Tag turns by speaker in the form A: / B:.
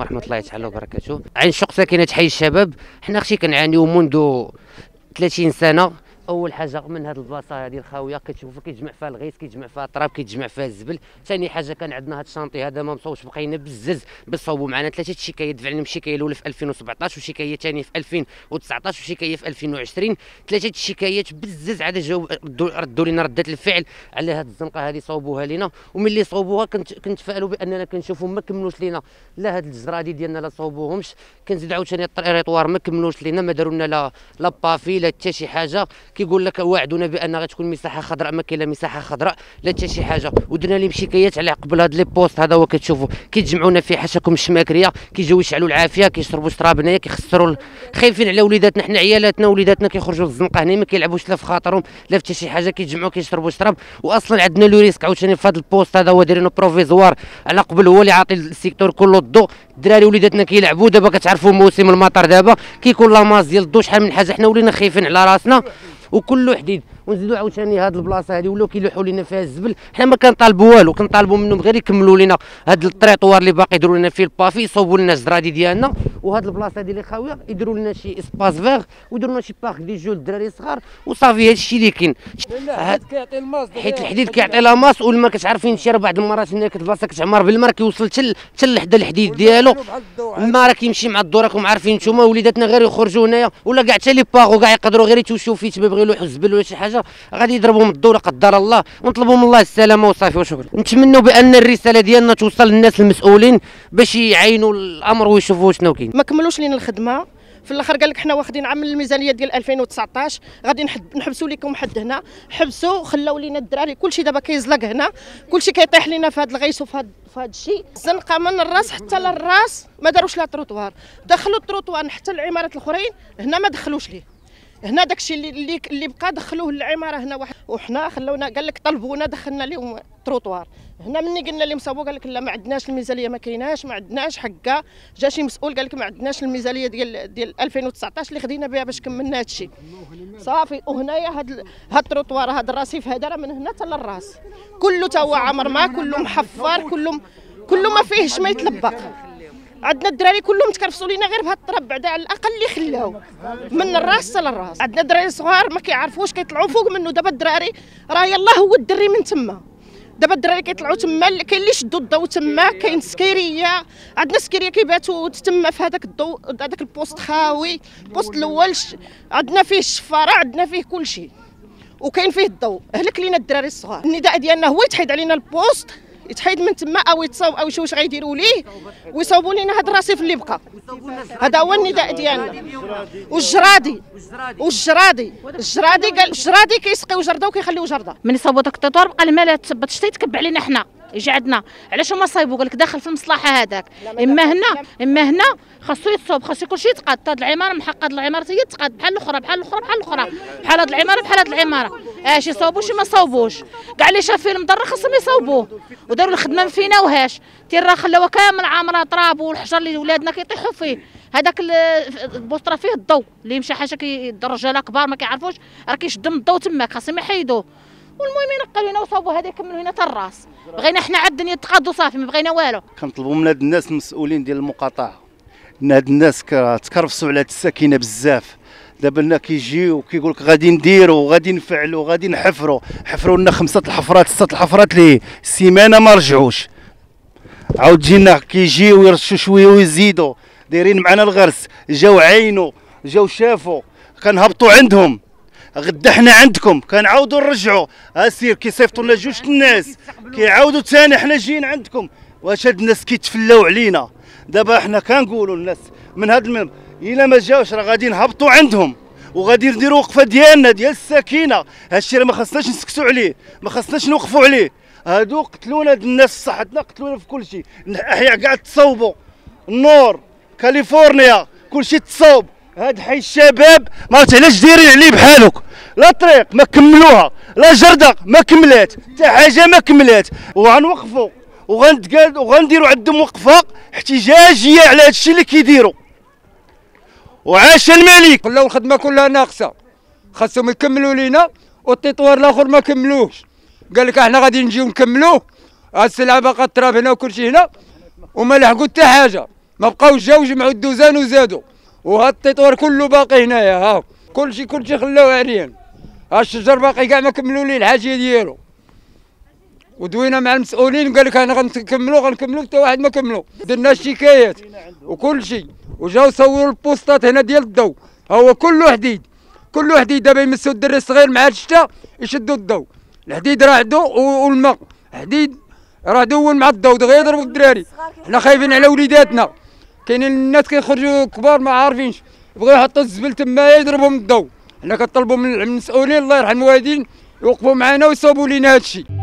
A: ورحمه الله تعالى وبركاته. عين شق ساكنه حي الشباب. حنا اختي كنعانيو منذ 30 سنه. اول حاجه من هذه البلاصه هذه الخاويه كتشوفوا كيتجمع فيها الغيث، كيتجمع فيها التراب، كيتجمع فيها الزبل. ثاني حاجه كان عندنا هذا الشانطي هذا ما مصوبش، بقينا بزز بصوبوا معنا 3 شكايات. دفعنا شكايه الاولى في 2017 وشكايه ثانيه في 2019 وشكايه في 2020. 3 شكايات بزز عاد ردوا لنا رده الفعل على هذه الزنقه هذه، صوبوها لنا. وملي صوبوها كنتفائلوا باننا كنشوفوا ما كملوش لنا لا هاد الجرادي ديالنا لا صوبوهمش. كنزيدوا عاوتاني الطريطوار ما كملوش لنا، ما داروا لنا لا بافي لا حتى شي حاجه. كيقول لك وعدونا بان غتكون مساحه خضراء، ما كاين لا مساحه خضراء لا حتى شي حاجه. ودرنا لهم شكايات على قبل هاد لي بوست. هذا هو كتشوفوا كيتجمعونا في حاشاكم الشماكريه، كيجيو يشعلوا العافيه، كيشربوا شراب هنايا، كيخسروا خايفين على وليداتنا. حنا عيالاتنا وليداتنا كيخرجوا للزنقه هنا ما كيلعبوش لا في خاطرهم لا في حتى شي حاجه، كيتجمعوا كيشربوا شراب. واصلا عندنا لو ريسك عاوتاني في هذا البوست هذا هو دايرينو بروفيزوار على قبل، هو اللي عاطي السيكتور كله الضوء. الدراري وليداتنا كيلعبوا دابا، كتعرفوا موسم المطر دابا كيكون لاماس ديال الضوء. شحال من حاجه حنا ولينا خايفين على راسنا وكله حديد. ونزيدوا عاوتاني هاد البلاصه هذه ولاو كيلوحوا لنا فيها الزبل. حنا ما كنطالبوا والو، كنطالبوا منهم غير يكملوا لنا هاد الطريطوار اللي باقي يديروا لنا فيه البافي، يصوبوا لنا الزرادي ديالنا. وهاد البلاصه هذه اللي خاويه يديروا لنا شي اسباس فيغ ويديروا لنا شي بارك دي جو للدراري الصغار وصافي. هادشي اللي كاين، حيت الحديد كيعطي لاماس والما كتعرفين شي بعض المرات هناك البلاصه كتعمر بالماء كيوصل حتى لحدا الحديد ديالو. الماء راه كيمشي مع الدور، راكم عارفين نتوما. وليداتنا غير يخرجوا هنايا ولا كاع حتى لي باغو كاع يقدروا غير يتوشوا فيه، تبغيو يلوحوا الزبل ولا شي حاجه غادي يضربوا من الدوله قدر الله. ونطلبوا من الله السلامه وصافي وشكرا. نتمنوا بان الرساله ديالنا توصل للناس المسؤولين باش يعينوا الامر ويشوفوا شنو كاين.
B: ما كملوش لينا الخدمه. في الاخر قال لك حنا واخدين عام الميزانيه ديال 2019 غادي نحبسوا لكم حد هنا. حبسوا خلاو لينا الدراري كلشي دابا كيزلق هنا، كلشي كيطيح لينا في هذا الغيث وفي هذا الشيء. الزنقه من الراس حتى للراس ما داروش لا تروطوار. دخلوا التروطوار حتى العمارات الاخرين، هنا ما دخلوش ليه. هنا داكشي اللي بقى دخلوه للعماره هنا واحد، وحنا خلونا قال لك طلبونا دخلنا لهم تروطوار. هنا مني قلنا لهم صابوا قال لك لا ما عندناش الميزانيه، ما كايناش، ما عندناش حقه. جا شي مسؤول قال لك ما عندناش الميزانيه ديال 2019 اللي خدينا بها باش كملنا هذا الشيء صافي. وهنايا هاد التروطوار هذا الرصيف هذا راه من هنا حتى للراس كله تا هو عمر ما، كله محفر، كله ما فيهش ما يتلبق. عندنا الدراري كلهم تكرفسوا لينا غير بهذا الطراب، بعدا على الاقل اللي خلاو من الراس حتى للراس. عندنا دراري صغار ما كيعرفوش كيطلعوا فوق منه. دابا الدراري راه يلاه هو الدري من تما. دابا الدراري كيطلعوا تما، كاين اللي شدوا الضوء تما، كاين سكيريه. عندنا سكيريه كيباتوا تما في هذاك الضوء، هذاك البوست خاوي. البوست الاول عندنا فيه الشفاره، عندنا فيه كل شيء وكاين فيه الضوء. هلك لينا الدراري الصغار. النداء ديالنا هو يتحيد علينا البوست، يتحيد من تما او يتصاوب او شي واش غيديروا ليه ويصاوبوا لنا هذا الرصيف اللي بقى. هذا هو النداء ديالنا. والجرادي قال الجرادي كيسقيو جرده وكيخليو جرده.
C: من يصاوبوا داك التطوار بقى الماء لا تثبت شتي يتكب علينا حنا يجي عندنا. علاش هما صايبوا؟ قال لك داخل في المصلحه هذاك. اما هنا خاصو يتصوب، خاصو كلشي يتقاد. هاد العماره محقد، العماره هي تقاد بحال الاخرى بحال الاخرى بحال الاخرى، بحال هاد العماره بحال هاد العماره. اش يصوبوا شي ما صوبوش، كاع اللي شاف فيه المضر خاصهم يصوبوه. وداروا الخدمه ما فيناوهاش. راه خلاوها كامل عامره تراب والحجر اللي ولادنا كيطيحوا فيه. هذاك البوست راه فيه الضوء اللي مشى حاجه الرجاله كبار ما كيعرفوش راه كيشد من الضوء تماك، خاصهم يحيدوه. والمهم ينقلوا لنا وصاوبوا هذا يكملوا هنا حتى الراس. بغينا حنا عاد الدنيا تقاد وصافي، ما بغينا والو.
D: كنطلبوا من هاد الناس المسؤولين ديال المقاطعه ان هاد الناس تكرفسوا على هاد الساكنه بزاف. دابا لنا كيجيو كيقول لك غادي نديروا وغادي نفعلوا وغادي نحفروا لنا 5 الحفرات 6 الحفرات لي سيمانه ما رجعوش. عاود جينا كيجيو يرشوا شويه ويزيدوا. دايرين معنا الغرس، جاو عينوا جاو شافوا كنهبطوا عندهم. غدا حنا عندكم كنعاودوا نرجعوا. سير كيصيفطوا لنا جوج الناس كيعاودوا ثاني حنا جايين عندكم. واش هاد الناس كيتفلاو علينا؟ دابا حنا كنقولوا للناس من هاد المنبر الا ما جاوش راه غادي نهبطوا عندهم وغادي نديروا وقفه ديالنا ديال السكينه. هادشي راه ما خصناش نسكتوا عليه، ما خصناش نوقفوا عليه. هادو قتلونا هاد الناس في صحتنا، قتلونا في كل شيء. الاحياء كاع تصوبوا، النور كاليفورنيا كلشي تصوب. هاد حي الشباب ما عرفت علاش دايرين عليه بحالك. لا طريق ما كملوها، لا جردق ما كملات، حتى حاجه ما كملات. وغنوقفوا وغنديروا عندهم وقفه احتجاجيه على هاد الشيء اللي كيديروا. وعاش الملك.
E: خلاو الخدمه كلها ناقصه، خاصهم يكملوا لينا. والتطوير الاخر ما كملوش، قال لك احنا غادي نجيو نكملوه. السلعه باقا التراب هنا وكل شيء هنا وما لحقوا حتى حاجه. ما بقاوش جاو جمعوا الدوزان وزادوا، وهذا التطوير كله باقي هنايا. ها كلشي خلاوه عريان، ها الشجر باقي كاع ما كملوا ليه الحاجه ديالو. ودوينا مع المسؤولين قال لك انا غنكملوا حتى واحد ما كملوا. درنا الشكايات وكل شيء، وجاو صوروا البوسطات هنا ديال الضوء، هو كله حديد دابا يمسوا الدري الصغير مع الشتا يشدوا الضوء. الحديد راه عندو والماء، حديد راه دون مع الضوء دغيا يضربوا الدراري. حنا خايفين على وليداتنا، كاينين الناس كيخرجوا كبار ما عارفينش يبغيو يحطوا الزبل تمايا يضربهم الضوء. حنا كنطلبوا من المسؤولين الله يرحم الوالدين يوقفوا معنا ويصوبوا لينا هذا الشيء.